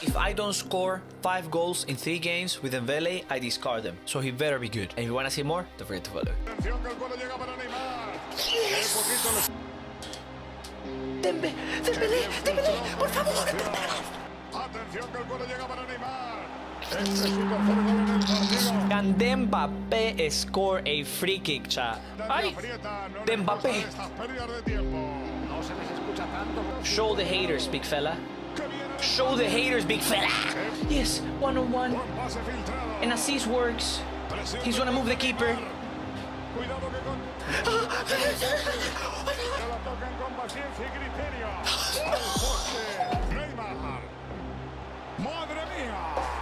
If I don't score 5 goals in 3 games with Dembele, I discard them. So he better be good. And if you wanna see more, don't forget to follow. Yes! Dembele, por favor. Atención que el gol llega para Neymar. Este es su tercer gol en el partido. Can Dembele score a free kick, chat? Ay, Dembele. Show the haters, big fella. Show the haters, big fella. Yes, 1-on-1. And assist works. He's gonna move the keeper. Cuidado que con... Se la tocan con paciencia y criterio. Al poste. Neymar. ¡Madre mía!